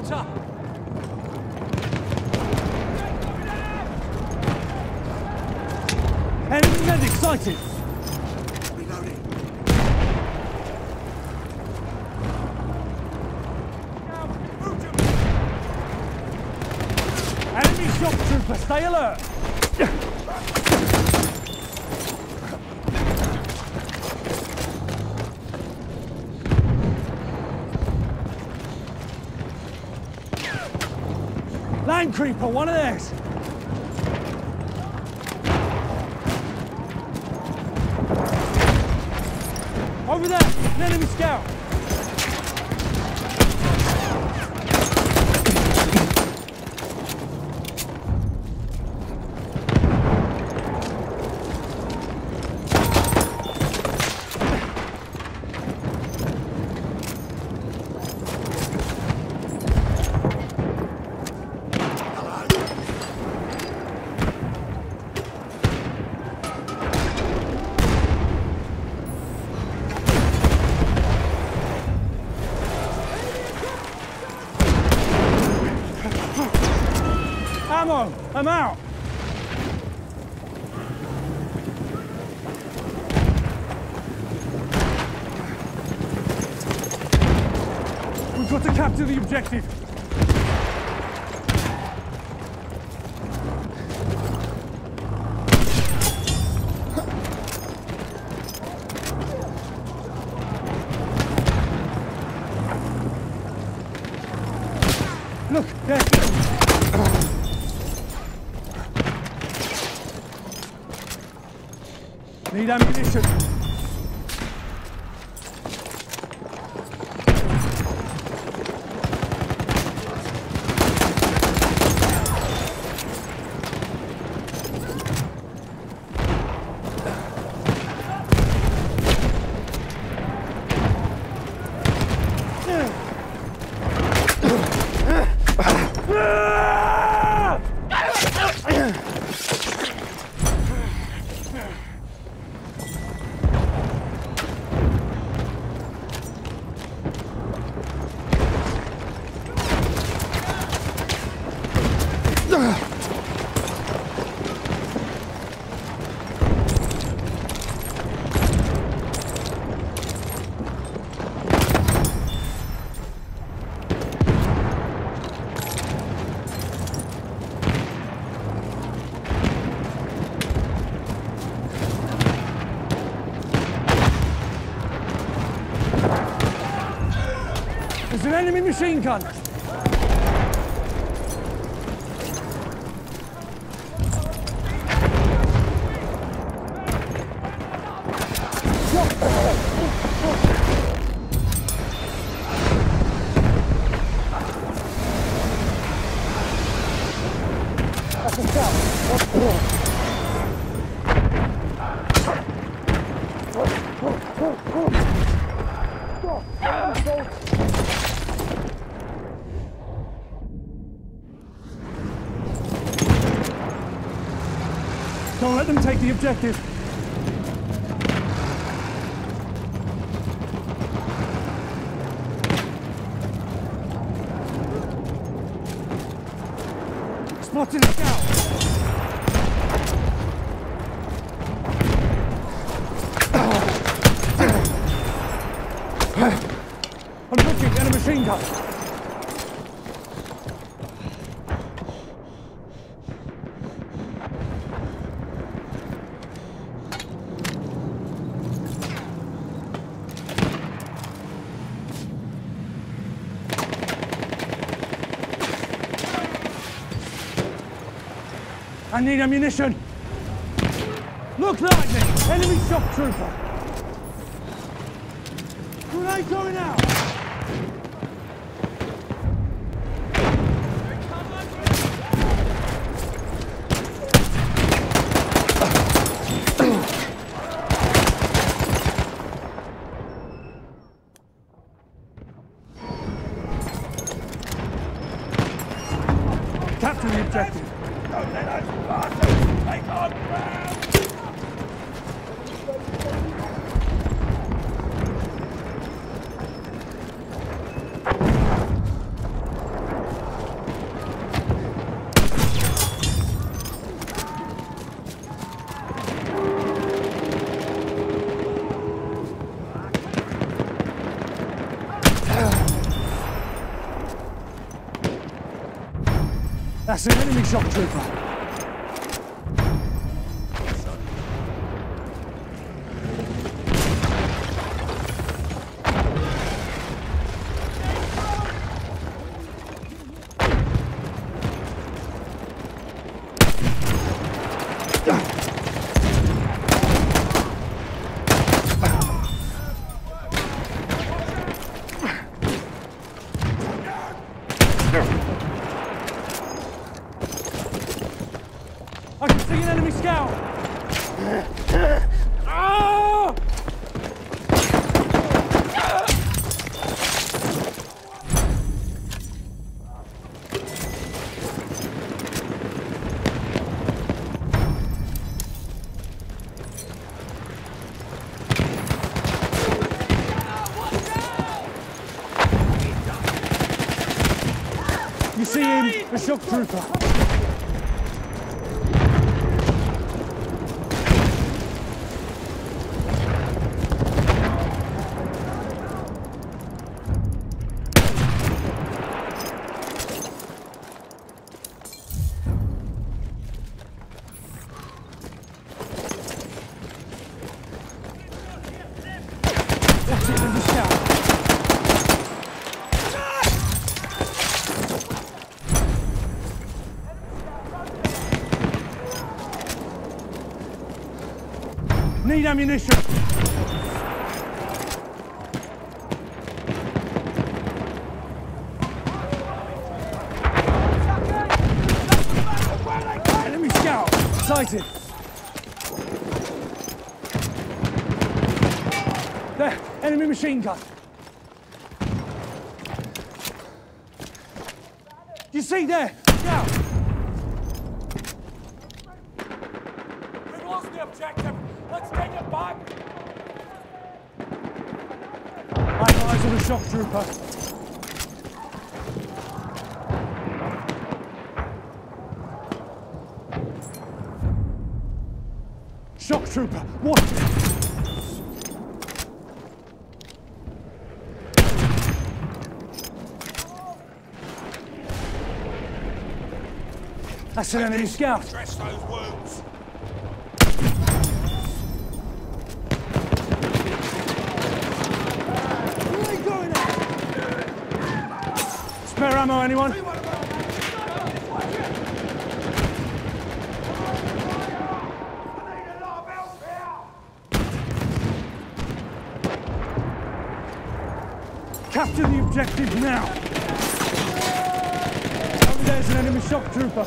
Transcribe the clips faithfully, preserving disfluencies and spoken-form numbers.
water! Enemy medic sighted! Reloading. Enemy shock trooper, stay alert! Land creeper, one of theirs! Over there, an enemy scout! Ammo! I'm out! We've got to capture the objective! Look, there! Need ammunition. There's an enemy machine gun! That's a scout. Don't let them take the objective. Spotted a scout. I'm looking at a machine gun. I need ammunition. Look, lightning! Enemy shock trooper. Grenade going out. Capture the objective. Don't let us pass! Take on ground! That's an enemy shock trooper. I can see an enemy scout! Ah! You see him, a shock trooper. That's it, there's a scout. Need ammunition. Enemy scout, sighted. There, enemy machine gun. You see there, scout. We've lost the objective. Let's take it back. I have eyes on a shock trooper. Shock trooper, watch it. That's an enemy scout. Dress those wounds. Where are they going at? Spare ammo, anyone? Capture the objective now. Over there's an enemy shock trooper.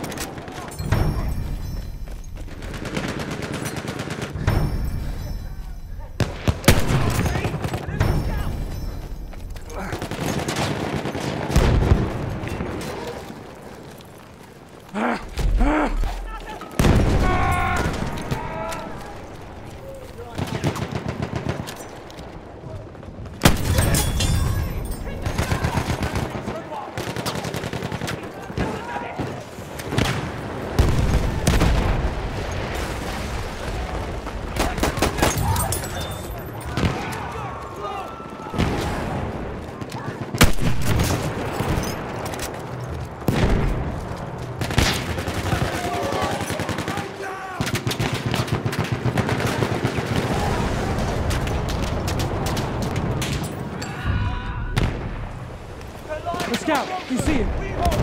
The scout, you see him?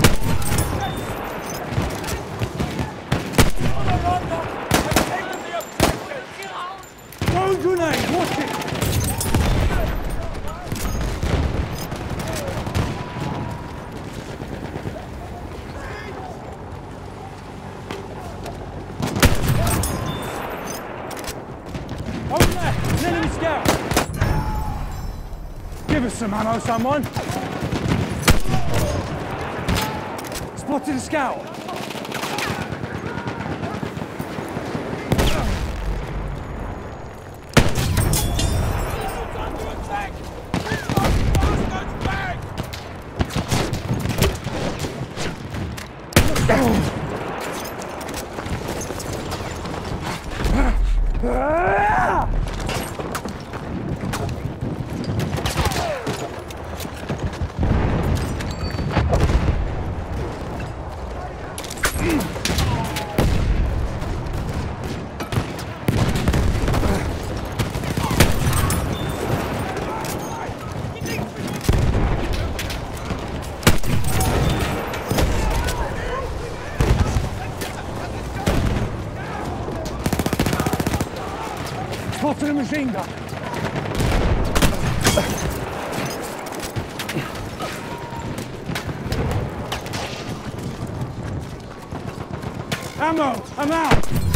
Throw a grenade, watch it! Over there, an enemy scout! Give us some ammo, someone! Spotted a scout! a machine gun. Ammo! I'm out!